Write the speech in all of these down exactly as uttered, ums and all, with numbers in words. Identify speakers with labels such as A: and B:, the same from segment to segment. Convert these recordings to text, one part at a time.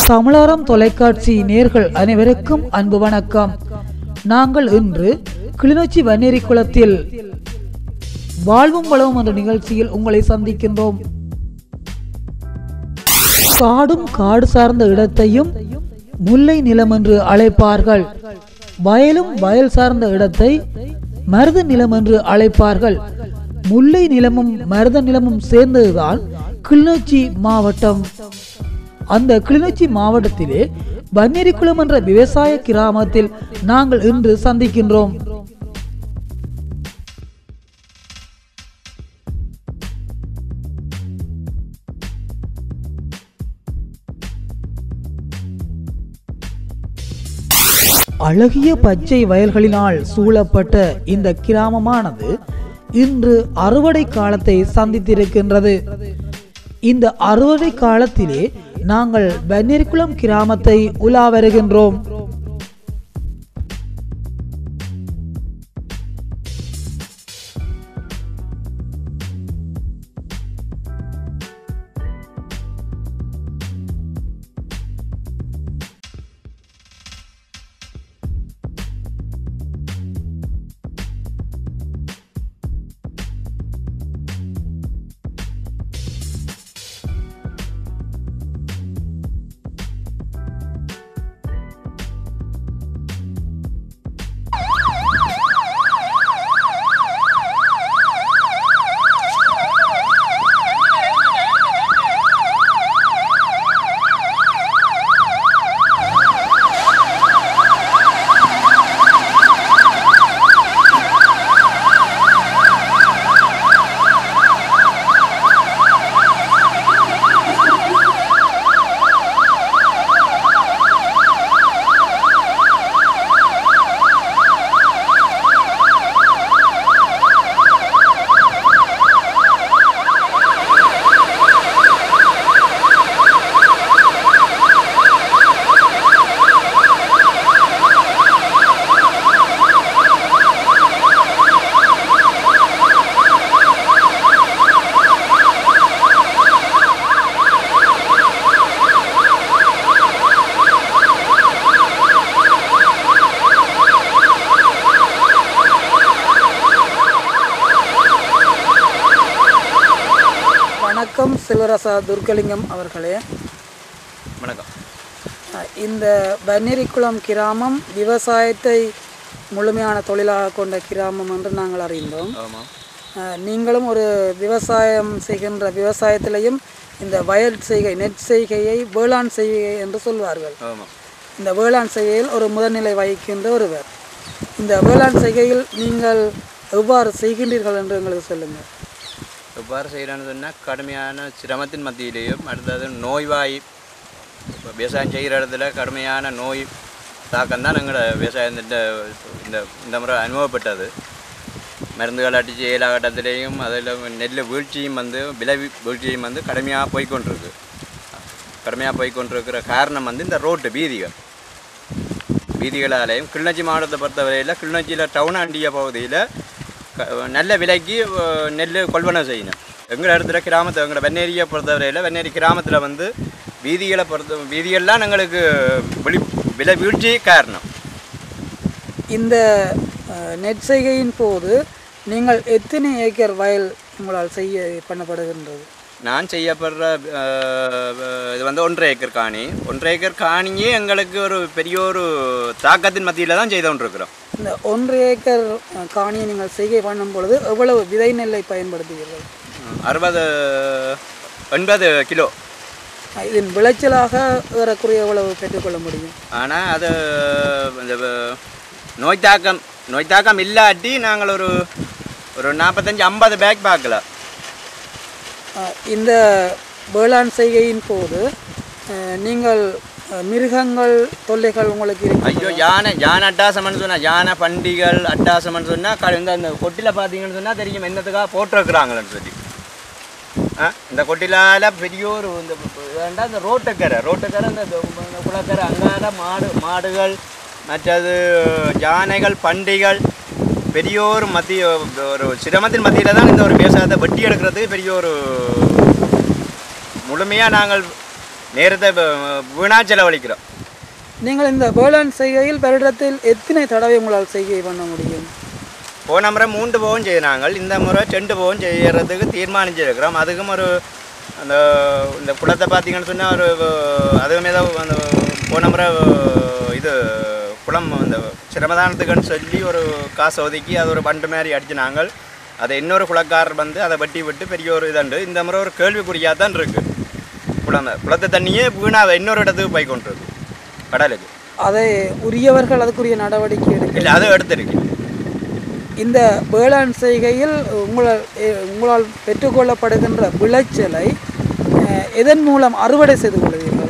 A: தமிழாரம் தொலைக்காட்சி நேர்கள் அனைவருக்கும் அன்பு வணக்கம். நாங்கள் இன்று கிளிநொச்சி வன்னேரி குளத்தில் வாழ்வும் வளவும் என்ற நிகழ்ச்சியில் உங்களை சந்திக்கின்றோம். காடும் காடு சார்ந்த இடத்தையும் முல்லை நிலம் என்று அழைப்பார்கள். வயலும் வயல் சார்ந்த இடத்தை மருத நிலம் என்று அழைப்பார்கள். முல்லை நிலமும் மருத நிலமும் சேர்ந்ததுதான் கிளிநொச்சி மாவட்டம். அந்த கிளிநொச்சி மாவட்டத்திலே வன்னேரிக்குளம் என்ற விவசாய கிராமத்தில் நாங்கள் இன்று சந்திக்கின்றோம். அழகிய பச்சை வயல்களினால் சூழப்பட்ட இந்த கிராமமானது இன்று அறுவடை காலத்தை சந்தித்திருக்கின்றது. இந்த அறுவடை காலத்திலே நாங்கள் வன்னேரிக்குளம் கிராமத்தை உலா வருகின்றோம். வணக்கம் செல்வராசா துர்கலிங்கம் அவர்களே.
B: வணக்கம்.
A: இந்த வன்னேரிக்குளம் கிராமம் விவசாயத்தை முழுமையான தொழிலாக கொண்ட கிராமம் என்று நாங்கள் அறிந்தோம். நீங்களும் ஒரு விவசாயம் செய்கின்ற விவசாயத்திலையும் இந்த வயல் செய்கை நெற் செய்கையை வேளாண் செய்கை என்று சொல்வார்கள். இந்த வேளாண் செய்கையில் ஒரு முதல்நிலை வகிக்கின்ற ஒருவர். இந்த வேளாண் செய்கையில் நீங்கள் எவ்வாறு செய்கின்றீர்கள் என்று எங்களுக்கு சொல்லுங்கள்.
B: எவ்வாறு செய்கிறான்னு சொன்னால் கடுமையான சிரமத்தின் மத்தியிலேயும் அடுத்தது நோய்வாய் விவசாயம் செய்கிற இடத்துல கடுமையான நோய் தாக்கம் தான் எங்களோட விவசாயத்திட்ட இந்த இந்த முறை அனுபவப்பட்டது. மருந்துகள் அடித்து ஏழா கட்டத்திலேயும் அதில் நெல் வீழ்ச்சியும் வந்து விலை வீழ்ச்சியும் வந்து கடுமையாக போய்கொண்டிருக்கு. கடுமையாக போய்கொண்டிருக்கிற காரணம் வந்து இந்த ரோட்டு வீதிகள் வீதிகளாலேயும் கிளிநொச்சி மாவட்டத்தை பொறுத்தவரையில் கிளிநொச்சியில் டவுன் அண்டிய பகுதியில் நல்ல விலைக்கு நெல் கொள்வனவு செய்யணும். எங்களை இடத்துல கிராமத்தை எங்களை வன்னேரியை பொறுத்தவரையில் வன்னேரி கிராமத்தில் வந்து வீதிகளை பொறுத்த வீதிகள்லாம் எங்களுக்கு விழி விலை வீழ்ச்சி காரணம்.
A: இந்த நெற்செய்கையின் போது நீங்கள் எத்தனை ஏக்கர் வயல் உங்களால் செய்ய பண்ணப்படுகின்றது?
B: நான் செய்யப்படுற இது வந்து ஒன்றரை ஏக்கர் காணி. ஒன்றரை ஏக்கர் காணியே எங்களுக்கு ஒரு பெரிய ஒரு தாக்கத்தின் மத்தியில் தான் செய்து கொண்டிருக்கிறோம்.
A: இந்த ஒன்றரை ஏக்கர் காணியை நீங்கள் செய்கை பண்ணும் பொழுது எவ்வளவு விதை நெல்லை பயன்படுத்துவீர்கள்?
B: அறுபது எண்பது கிலோ.
A: இதன் விளைச்சலாக ஏறக்குறைய எவ்வளவு பெற்றுக்கொள்ள முடியும்? ஆனால்
B: அது இந்த நோய் தாக்கம் நோய் தாக்கம் இல்லாட்டி நாங்கள் ஒரு ஒரு நாற்பத்தஞ்சு ஐம்பது பேக் பார்க்கலாம்.
A: இந்த வேளாண் செய்கையின் போது நீங்கள் மிருகங்கள் தொல்லைகள் உங்களுக்கு?
B: ஐயோ, யானை யானை அட்டாசம்னு சொன்னால் யானை பண்டிகள் அட்டாசம்னு சொன்னால் க இந்த அந்த கொட்டில பார்த்தீங்கன்னு சொன்னால் தெரியும் என்னத்துக்காக போட்டிருக்கிறாங்களன்னு சொல்லி. ஆ இந்த கொட்டிலால் பெரிய ஒரு இந்த வேண்டாம் இந்த ரோட்டுக்கரை ரோட்டுக்கரை இந்த குளக்கரை அங்கார மாடு மாடுகள் மற்றது யானைகள் பண்டிகள் பெரிய ஒரு மத்திய ஒரு சிரமத்தின் மத்தியில் தான் இந்த ஒரு விவசாயத்தை வெட்டி எடுக்கிறதுக்கு பெரிய ஒரு முழுமையாக நாங்கள் நேரத்தை வீணாக செலவழிக்கிறோம்.
A: நீங்கள் இந்த வேளாண் செய்கையில் வருடத்தில் எத்தனை தடவை உங்களால் செய்கை பண்ண முடியும்?
B: போன முறை மூன்று போகம் செய்யினாங்க, இந்த முறை ரெண்டு போகம் செய்யறதுக்கு தீர்மானிச்சிருக்கிறோம். அதுக்கும் ஒரு அந்த இந்த குளத்தை பார்த்தீங்கன்னு சொன்னால் ஒரு அதுவுமே தான் அந்த போன முறை இது குளம் அந்த சிரமதானத்துக்குன்னு சொல்லி ஒரு காசை ஒதுக்கி அது ஒரு பண்டு மாதிரி அடிச்சினாங்க. அதை இன்னொரு குளக்காரர் வந்து அதை வட்டி விட்டு பெரிய ஒரு இதுண்டு. இந்த முறை ஒரு கேள்விக்குறியாக தான் இருக்குது. குளம் குளத்தை தண்ணியே வீணாக இன்னொரு இடத்துக்கு போய் கொண்டுருக்கு கடலுக்கு.
A: அதை உரியவர்கள் அதுக்குரிய நடவடிக்கை எடுக்க
B: இல்லை, அதை எடுத்திருக்கு.
A: இந்த வேளாண் செய்கையில் உங்களால் உங்களால் பெற்றுக்கொள்ளப்படுகின்ற விளைச்சலை எதன் மூலம் அறுவடை செய்து கொள்வீர்கள்?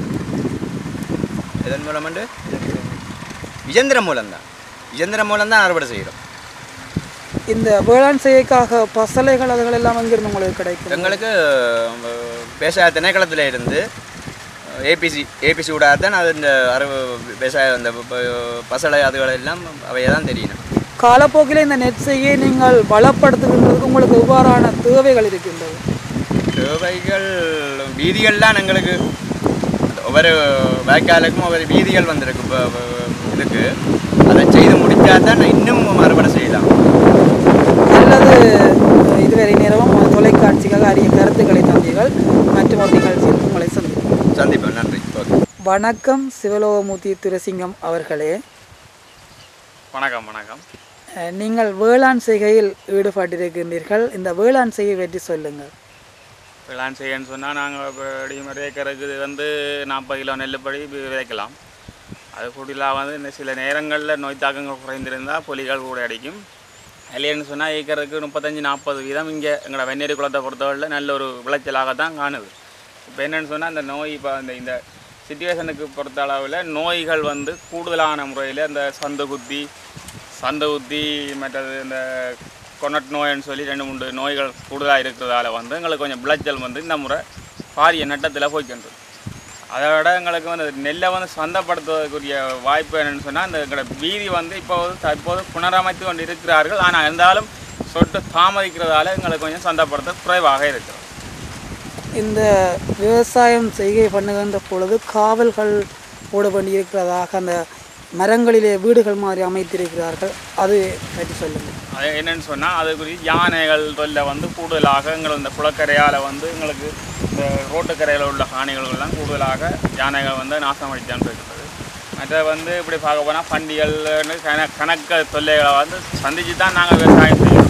B: எதன் மூலம் வந்து இயந்திரம் மூலம்தான் இயந்திரம் மூலம்தான் அறுவடை செய்கிறோம்.
A: இந்த வேளாண் செய்கைக்காக பசலைகள் அதுகள் எல்லாம் அங்கிருந்து உங்களுக்கு கிடைக்கும்?
B: எங்களுக்கு விவசாய திணைக்களத்தில் இருந்து ஏபிசி ஏபிசி விடாத தான் அது இந்த அறு விவசாய அந்த பசலை அதுகள் எல்லாம் அவையை தான் தெரியணும்.
A: காலப்போக்கில் இந்த நெட் செய்யை நீங்கள் பலப்படுத்துகின்றதுக்கு உங்களுக்கு எவ்வாறான தேவைகள் இருக்கின்றது?
B: தேவைகள் வீதிகள்லாம் எங்களுக்கு ஒவ்வொரு வாய்க்காலுக்கும் ஒவ்வொரு வீதிகள் வந்திருக்கு. இப்போ இதுக்கு அதை செய்து முடித்தால் தான் இன்னும் அறுவடை செய்யலாம்.
A: அல்லது இதுவரை நேரமும் தொலைக்காட்சிக்காக அரிய கருத்துக்களை தந்தீர்கள். மற்றும் ஒரு நிகழ்ச்சியில் உங்களை சந்திப்போம்
B: சந்திப்போம் நன்றி.
A: வணக்கம் சிவலோகமூர்த்தி துரைசிங்கம் அவர்களே.
C: வணக்கம். வணக்கம்.
A: நீங்கள் வேளாண் செய்கையில் ஈடுபட்டிருக்கின்றீர்கள். இந்த வேளாண் செய்கை பற்றி சொல்லுங்கள்.
C: வேளாண் செய்யன்னு சொன்னால் நாங்கள் இப்படி விதைக்கிறதுக்கு வந்து நாற்பது கிலோ நெல்லுப்படி விதைக்கலாம். அது கூடுதலாக வந்து இந்த சில நேரங்களில் நோய் தாக்கங்கள் குறைந்திருந்தால் புலிகள் கூட அடிக்கும். இல்லைன்னு சொன்னால் ஏக்கருக்கு முப்பத்தஞ்சு நாற்பது வீதம் இங்கே எங்களோட வெந்நீர் குளத்தை பொறுத்தவரையில் நல்ல ஒரு விளைச்சலாக தான் காணுது. இப்போ என்னென்னு சொன்னால் இந்த நோய் இப்போ அந்த இந்த சிச்சுவேஷனுக்கு பொறுத்த அளவில் நோய்கள் வந்து கூடுதலான முறையில் இந்த சந்து குத்தி சந்து குத்தி மற்றது இந்த கொனட் நோய்ன்னு சொல்லி ரெண்டு மூன்று நோய்கள் கூடுதலாக இருக்கிறதால வந்து எங்களுக்கு கொஞ்சம் விளைச்சல் வந்து இந்த முறை பாரிய நட்டத்தில் போய்க்கின்றது. அதை விட எங்களுக்கு வந்து நெல்லை வந்து சந்தைப்படுத்துவதற்குரிய வாய்ப்பு என்னென்னு சொன்னால் இந்த எங்களோட வீதி வந்து இப்போ தற்போது புனரமைத்து கொண்டு இருக்கிறார்கள். ஆனால் இருந்தாலும் சொட்டு தாமதிக்கிறதால எங்களுக்கு கொஞ்சம் சந்தைப்படுத்த குறைவாக இருக்கிறது.
A: இந்த விவசாயம் செய்கை பண்ணுகின்ற பொழுது காவல்கள் போட வேண்டியிருக்கிறதாக அந்த மரங்களிலே வீடுகள் மாதிரி அமைத்திருக்கிறார்கள், அது பற்றி சொல்லுங்கள்.
C: அது என்னென்னு சொன்னால் அதுக்குரிய யானைகள் தொல்லை வந்து கூடுதலாக எங்கள் இந்த குளக்கரையால் வந்து எங்களுக்கு இந்த ரோட்டுக்கரையில் உள்ள காணிகள்லாம் கூடுதலாக யானைகள் வந்து நாசமடித்தான் இருக்கிறது. மற்ற வந்து இப்படி பார்க்க போனால் பண்டிகைகள்னு கண கணக்கு தொல்லைகளை வந்து சந்தித்து தான் நாங்கள் விவசாயம் செய்கிறோம்.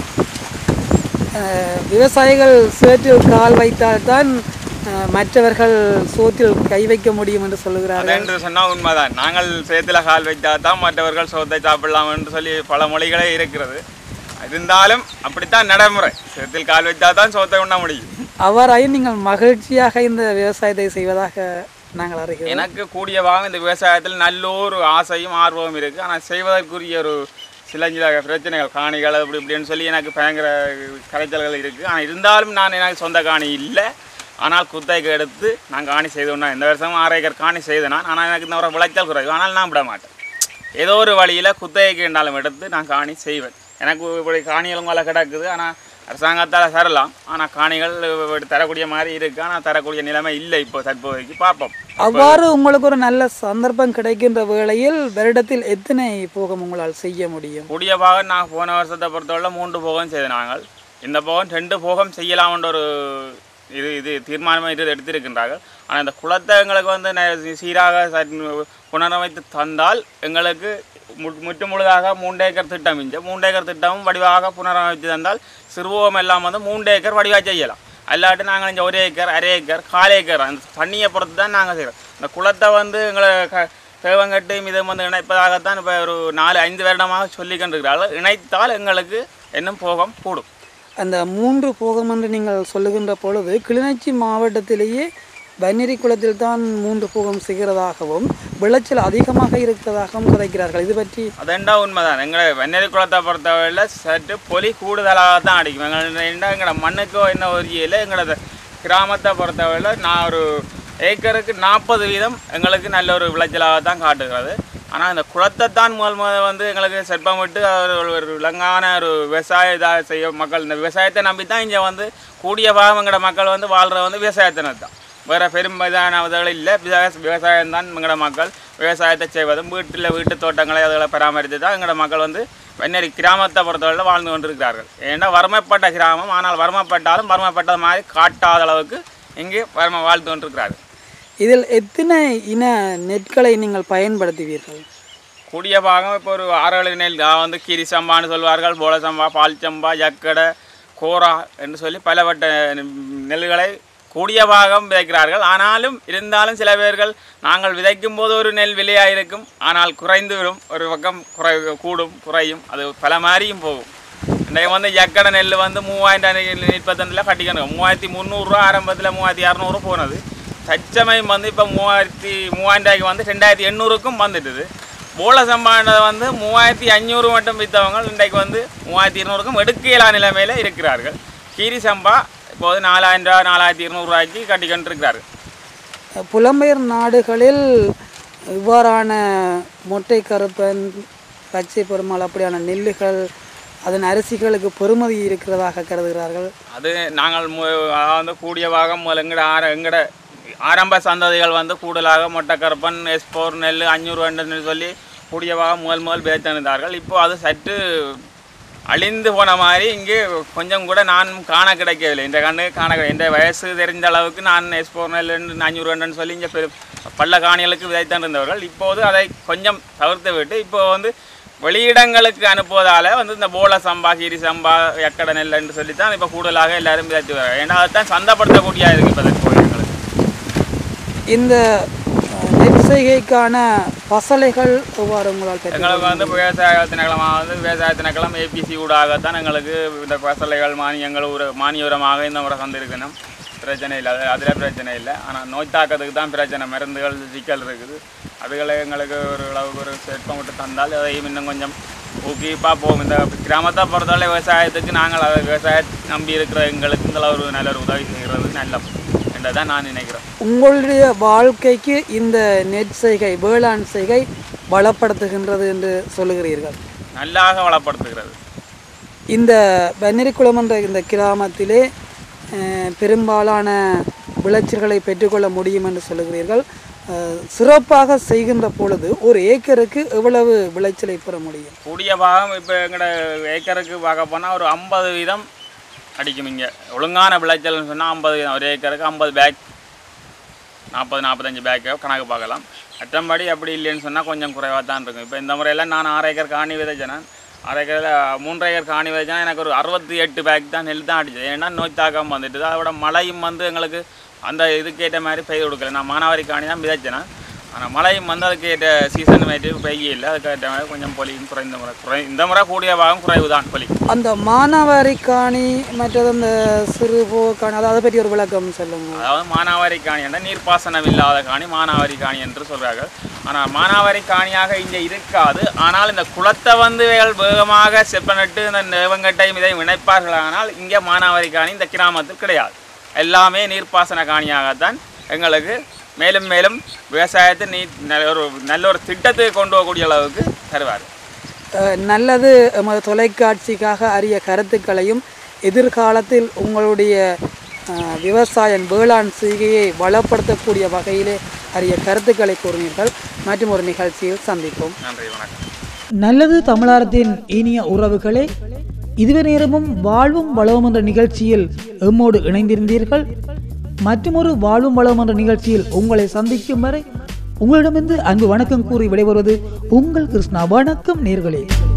A: விவசாயிகள் சேற்றில் கால் வைத்தால்தான் மற்றவர்கள் சோத்தில் கை வைக்க முடியும் என்று சொல்லுகிறார்கள்.
C: என்று சொன்னால் உண்மைதான். நாங்கள் சேத்தில் கால் வைத்தால் தான் மற்றவர்கள் சோத்தை சாப்பிடலாம் என்று சொல்லி பல மொழிகளே இருக்கிறது. இருந்தாலும் அப்படித்தான் நடைமுறை. சேத்தில் கால் வைத்தால் தான் சோத்தை உண்ண முடியும்.
A: அவ்வாறாயும் நீங்கள் மகிழ்ச்சியாக இந்த விவசாயத்தை செய்வதாக நாங்கள் அறிகிறோம்.
C: எனக்கு கூடியவாக இந்த விவசாயத்தில் நல்ல ஒரு ஆசையும் ஆர்வமும் இருக்குது. ஆனால் செய்வதற்குரிய ஒரு சில சில பிரச்சனைகள் காணிகள் அப்படி இப்படின்னு சொல்லி எனக்கு பயங்கர கரைச்சல்கள் இருக்குது. ஆனால் இருந்தாலும் நான் எனக்கு சொந்த காணி இல்லை. ஆனால் குத்தகைக்கு எடுத்து நான் காணி செய்தோன்னா இந்த வருஷமும் ஆறு ஏக்கர் காணி செய்தேன். ஆனால் எனக்கு இந்த ஒரு விளைச்சல் குறைவு. ஆனால் நான் விட மாட்டேன். ஏதோ ஒரு வழியில் குத்தகைக்கு இருந்தாலும் எடுத்து நான் காணி செய்வேன். எனக்கு இப்படி காணிகளும் மேலே கிடக்குது. ஆனால் அரசாங்கத்தால் தரலாம். ஆனால் காணிகள் தரக்கூடிய மாதிரி இருக்குது. ஆனால் தரக்கூடிய நிலைமை இல்லை இப்போ தற்போதைக்கு. பார்ப்போம்.
A: அவ்வாறு உங்களுக்கு ஒரு நல்ல சந்தர்ப்பம் கிடைக்கின்ற வேளையில் வருடத்தில் எத்தனை போகம் உங்களால் செய்ய முடியும்?
C: கூடிய பாகம் நான் போன வருஷத்தை பொறுத்தவரை மூன்று போகம் செய்த நாங்கள் இந்த போகம் ரெண்டு போகம் செய்யலாம்ன்ற ஒரு இது இது தீர்மானமாக இது எடுத்திருக்கின்றார்கள். ஆனால் இந்த குளத்தை எங்களுக்கு வந்து சீராக புனரமைத்து தந்தால் எங்களுக்கு முற்று முழுதாக மூன்று ஏக்கர் திட்டம் இஞ்ச மூன்று ஏக்கர் திட்டமும் வடிவாக புனரமைத்து தந்தால் சிறுவோகம் எல்லாம் வந்து மூன்று ஏக்கர் வடிவாக செய்யலாம். அல்லாட்டி நாங்கள் இங்கே ஒரு ஏக்கர் அரை ஏக்கர் கால் ஏக்கர் அந்த தண்ணியை பொறுத்து தான் நாங்கள் செய்கிறோம். இந்த குளத்தை வந்து எங்களை க தேவங்கட்டு இதை வந்து இணைப்பதாகத்தான் இப்போ ஒரு நாலு ஐந்து வருடமாக சொல்லிக்கொண்டிருக்கிறார்கள். இணைத்தால் எங்களுக்கு இன்னும் போகம் கூடும்.
A: அந்த மூன்று போகம் என்று நீங்கள் சொல்லுகின்ற பொழுது கிளிநொச்சி மாவட்டத்திலேயே வன்னிரி குளத்தில் தான் மூன்று போகம் செய்கிறதாகவும் விளைச்சல் அதிகமாக இருக்கிறதாகவும் கதைக்கிறார்கள். இது பற்றி
C: அதெண்டா உண்மைதான். எங்களை வன்னிரி குளத்தை பொறுத்தவரையில் சற்று பொலி கூடுதலாக தான் அடிக்கும். எங்களை எங்களோட மண்ணுக்கோ என்ன ஒரு இல்லை. எங்களோட கிராமத்தை பொறுத்தவரையில் நான் ஒரு ஏக்கருக்கு நாற்பது வீதம் எங்களுக்கு நல்ல ஒரு விளைச்சலாக தான் காட்டுகிறது. ஆனால் இந்த குளத்தை தான் முதல் முதல் வந்து எங்களுக்கு செற்பம் விட்டு ஒரு விலங்கான ஒரு விவசாய இதாக செய்ய மக்கள் இந்த விவசாயத்தை நம்பி தான் இங்கே வந்து கூடிய பாகம் எங்களோட மக்கள் வந்து வாழ்கிற வந்து விவசாயத்தினர் தான். வேறு பெரும்பாலானவர்கள் இல்லை. விவசாயம் தான் எங்களோட மக்கள் விவசாயத்தை செய்வதும் வீட்டில் வீட்டு தோட்டங்களை அதுகளை பராமரித்து தான் எங்களோட மக்கள் வந்து வெண்ணெறி கிராமத்தை பொறுத்தவரையில் வாழ்ந்து கொண்டிருக்கிறார்கள். ஏன்னா வறுமைப்பட்ட கிராமம், ஆனால் வறுமைப்பட்டாலும் வறுமைப்பட்டது மாதிரி காட்டாத அளவுக்கு இங்கே வறுமை வாழ்ந்து கொண்டிருக்கிறார்கள்.
A: இதில் எத்தனை இன நெற்களை நீங்கள் பயன்படுத்துவீர்கள்?
C: கூடிய பாகம் இப்போ ஒரு ஆறு ஏழு நெல் வந்து கீரி சம்பான்னு சொல்வார்கள், போல சம்பா, பால் சம்பா, ஜக்கடை, கோரா என்று சொல்லி பலவட்ட நெல்களை கூடிய பாகம் விதைக்கிறார்கள். ஆனாலும் இருந்தாலும் சில பேர்கள் நாங்கள் விதைக்கும் போது ஒரு நெல் விலையாக இருக்கும், ஆனால் குறைந்து விடும், ஒரு பக்கம் குறை கூடும் குறையும், அது பல மாதிரியும் போகும். இன்றைக்கு வந்து ஜக்கடை நெல் வந்து மூவாயிரம் முப்பத்தஞ்சில் கட்டிக்கணும், மூவாயிரத்தி முந்நூறுரூவா ஆரம்பத்தில் மூவாயிரத்தி இரநூறு போனது. தச்சமயம் வந்து இப்போ மூவாயிரத்தி மூவாயிரம் ரூபாய்க்கு வந்து ரெண்டாயிரத்தி எண்ணூறுக்கும் வந்துட்டுது. போல சம்பானதை வந்து மூவாயிரத்தி அஞ்சூறு மட்டும் விற்றவங்க இன்றைக்கு வந்து மூவாயிரத்தி இருநூறுக்கும் எடுக்கையிலா நிலைமையில் இருக்கிறார்கள். கீரி சம்பா இப்போது நாலாயிரம் ரூபா நாலாயிரத்தி இருநூறுவாய்க்கு கட்டிக்கொண்டு இருக்கிறார்கள்.
A: புலம்பெயர் நாடுகளில் இவ்வாறான மொட்டை கருப்பன், பச்சை பெருமாள் அப்படியான நெல்லுகள், அதன் அரிசிகளுக்கு பெறுமதி இருக்கிறதாக கருதுகிறார்கள்.
C: அது நாங்கள் வந்து கூடிய பாகம் எங்கட ஆர எங்கட ஆரம்ப சந்ததிகள் வந்து கூடுதலாக மொட்டைக்கருப்பன், எஸ்போர் நெல், அஞ்சூறு வண்டு சொல்லி கூடிய பாகம் முதல் முதல் விதைத்திருந்தார்கள். இப்போது அது சற்று அழிந்து போன மாதிரி இங்கே கொஞ்சம் கூட நான் காண கிடைக்கவில்லை. இந்த கண்ணு காண கிடையாது. இந்த வயசு தெரிந்த அளவுக்கு நான் எஸ்போர் நெல் அஞ்சூறு வண்டுன்னு சொல்லி இங்கே பெரு பள்ள காணிகளுக்கு விதைத்திருந்தவர்கள் இப்போது அதை கொஞ்சம் தவிர்த்து விட்டு இப்போ வந்து வெளியிடங்களுக்கு அனுப்புவதால் வந்து இந்த போல சம்பா, கீரி சம்பா, எக்கடை நெல் என்று சொல்லித்தான் இப்போ கூடுதலாக எல்லாரும் விதைத்து வர. ஏன்னா அதுதான் சந்தைப்படுத்தக்கூடிய இருக்குது இப்போ எங்களுக்கு.
A: இந்த நெற்செய்கைக்கான பசலைகள் எவ்வாறு உங்களால்
C: எங்களுக்கு வந்து விவசாய திணைக்களமாக வந்து விவசாய திணைக்களம் ஏபிசி ஊடாகத்தான் எங்களுக்கு இந்த பசலைகள் மானியங்கள் ஒரு மானிய உரமாக இந்த முறை வந்திருக்கணும். பிரச்சனை இல்லை, அது அதில் பிரச்சனை இல்லை. ஆனால் நோய் தாக்கத்துக்கு தான் பிரச்சனை, மருந்துகள் சிக்கல் இருக்குது. அதுகளை எங்களுக்கு ஒரு அளவுக்கு ஒரு செட்பம் விட்டு தந்தால் அதையும் இன்னும் கொஞ்சம் ஊக்குவிப்பாக போகும். இந்த கிராமத்தை பொறுத்தவரை விவசாயத்துக்கு நாங்கள் அதை விவசாயத்தை நம்பி இருக்கிற எங்களுக்கு இந்த ஒரு நல்ல ஒரு உதவி செய்கிறது நல்ல என்றதான் நான் நினைக்கிறேன்.
A: உங்களுடைய வாழ்க்கைக்கு இந்த நெற்செய்கை, வேளாண் செய்கை வளப்படுத்துகின்றது என்று சொல்லுகிறீர்கள்.
C: நல்லாக வளப்படுத்துகிறது.
A: இந்த வெண்ணெரிக்குளம் என்ற இந்த கிராமத்திலே பெரும்பாலான விளைச்சல்களை பெற்றுக்கொள்ள முடியும் என்று சொல்லுகிறீர்கள். சிறப்பாக செய்கின்ற பொழுது ஒரு ஏக்கருக்கு எவ்வளவு விளைச்சலை பெற முடியும்?
C: கூடிய பாகம் இப்போ எங்களோட ஏக்கருக்கு பார்க்க போனால் ஒரு ஐம்பது வீதம் அடிக்கும். இங்கே ஒழுங்கான விளைச்சல்னு சொன்னால் ஐம்பது வீதம், ஒரு ஏக்கருக்கு ஐம்பது பேக், நாற்பது நாற்பத்தஞ்சு பேக்கை கணக்கு பார்க்கலாம். மற்றபடி அப்படி இல்லைன்னு சொன்னால் கொஞ்சம் குறைவாக தான் இருக்கும். இப்போ இந்த முறையெல்லாம் நான் ஆறு ஏக்கர் காணி விதைச்சேன். அரை ஏக்கரில் மூன்று ஏக்கர் காணி விதைச்சேன்னா எனக்கு ஒரு அறுபத்தி எட்டு பேக் தான் நெல் தான் அடிச்சது. ஏன்னா நோய் தாக்கம் வந்துட்டு அதோட மழையும் வந்து எங்களுக்கு அந்த இதுக்கேற்ற மாதிரி பெய்து கொடுக்கல. நான் மானாவாரி காணி தான் விதைச்சேன்னா, ஆனால் மழையும் வந்து அதுக்கேற்ற சீசன் மாற்றி பெய்ய இல்லை. அதுக்கேற்ற மாதிரி கொஞ்சம் பொலியும் குறைந்த முறை குறை இந்த முறை கூடிய பாகம் குறைவு தான் பொலி.
A: அந்த மானாவாரி காணி மற்றது அந்த சிறு காணி அதை பற்றி ஒரு விளக்கம் சொல்லுங்கள்.
C: அதாவது மானாவாரி காணி என்ற நீர்ப்பாசனம் இல்லாத காணி மானாவாரி காணி என்று சொல்கிறார்கள். ஆனால் மானாவாரி காணியாக இங்கே இருக்காது. ஆனால் இந்த குளத்தை வந்து வேகமாக செப்பனிட்டு இந்த நேவங்கட்டையும் இதை இணைப்பார்கள். ஆனால் இங்கே மானாவாரி காணி இந்த கிராமத்தில் கிடையாது. எல்லாமே நீர்ப்பாசன காணியாகத்தான் எங்களுக்கு மேலும் மேலும் விவசாயத்தை நீ ஒரு நல்ல ஒரு திட்டத்தை கொண்டு போகக்கூடிய அளவுக்கு தருவார்.
A: நல்லது. எமது தொலைக்காட்சிக்காக அரிய கருத்துக்களையும் எதிர்காலத்தில் உங்களுடைய விவசாயம் வேளாண் செய்கையை வளப்படுத்தக்கூடிய வகையிலே அரிய கருத்துக்களை கூறினீர்கள். மற்றும் ஒரு நிகழ்ச்சியில் சந்திப்போம்.
C: நன்றி, வணக்கம்.
A: நல்லது தமிழாரத்தின் இனிய உறவுகளே, இதுவரை நேரமும் வாழ்வும் வளமும் என்ற நிகழ்ச்சியில் எம்மோடு இணைந்திருந்தீர்கள். மற்றொரு வாழ்வும் வளமும் என்ற நிகழ்ச்சியில் உங்களை சந்திக்கும் வரை உங்களிடமிருந்து அன்பு வணக்கம் கூறி விடைபெறுவது உங்கள் கிருஷ்ணா. வணக்கம் நேர்களே.